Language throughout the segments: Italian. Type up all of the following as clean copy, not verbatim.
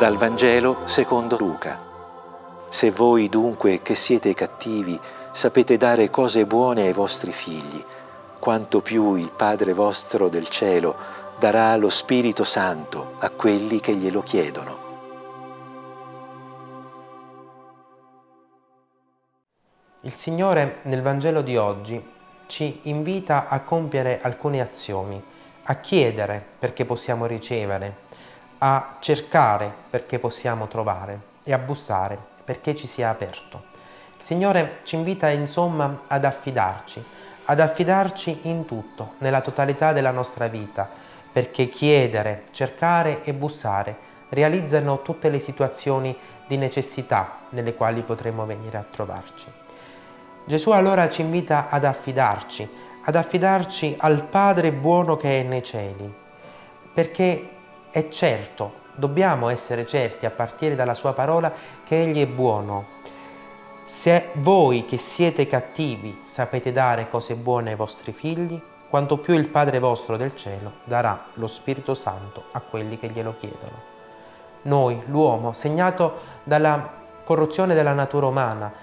Dal Vangelo secondo Luca. Se voi dunque che siete cattivi sapete dare cose buone ai vostri figli, quanto più il Padre vostro del cielo darà lo Spirito Santo a quelli che glielo chiedono. Il Signore nel Vangelo di oggi ci invita a compiere alcune azioni, a chiedere perché possiamo ricevere, a cercare perché possiamo trovare e a bussare perché ci sia aperto. Il Signore ci invita insomma ad affidarci in tutto, nella totalità della nostra vita, perché chiedere, cercare e bussare realizzano tutte le situazioni di necessità nelle quali potremo venire a trovarci. Gesù allora ci invita ad affidarci al Padre buono che è nei cieli, perché è certo, dobbiamo essere certi a partire dalla sua parola che Egli è buono. Se voi che siete cattivi sapete dare cose buone ai vostri figli, quanto più il Padre vostro del cielo darà lo Spirito Santo a quelli che glielo chiedono. Noi, l'uomo, segnato dalla corruzione della natura umana,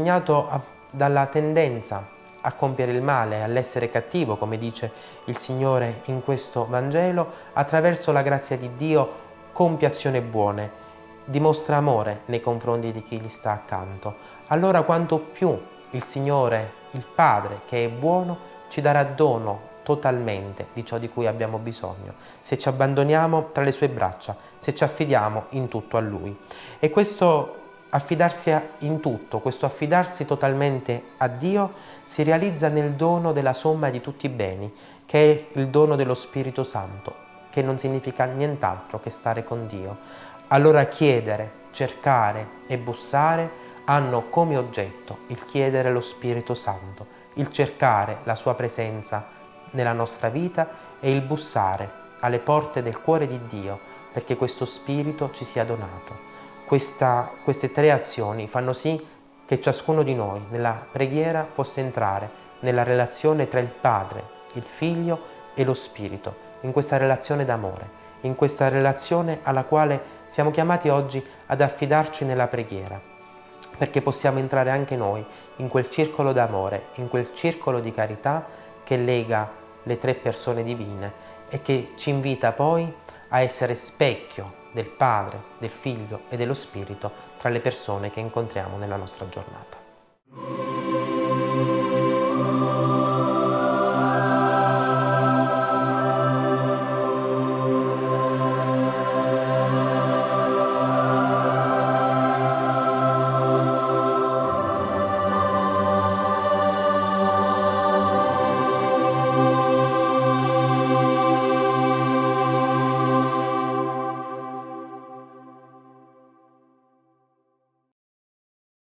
dalla tendenza a compiere il male, all'essere cattivo, come dice il Signore in questo Vangelo, attraverso la grazia di Dio compie azioni buone, dimostra amore nei confronti di chi gli sta accanto. Allora quanto più il Signore, il Padre, che è buono, ci darà dono totalmente di ciò di cui abbiamo bisogno, se ci abbandoniamo tra le sue braccia, se ci affidiamo in tutto a Lui. E questo affidarsi in tutto, questo affidarsi totalmente a Dio, si realizza nel dono della somma di tutti i beni, che è il dono dello Spirito Santo, che non significa nient'altro che stare con Dio. Allora chiedere, cercare e bussare hanno come oggetto il chiedere lo Spirito Santo, il cercare la sua presenza nella nostra vita e il bussare alle porte del cuore di Dio perché questo Spirito ci sia donato. Queste tre azioni fanno sì che ciascuno di noi nella preghiera possa entrare nella relazione tra il Padre, il Figlio e lo Spirito, in questa relazione d'amore, in questa relazione alla quale siamo chiamati oggi ad affidarci nella preghiera, perché possiamo entrare anche noi in quel circolo d'amore, in quel circolo di carità che lega le tre persone divine e che ci invita poi a essere specchio del Padre, del Figlio e dello Spirito tra le persone che incontriamo nella nostra giornata.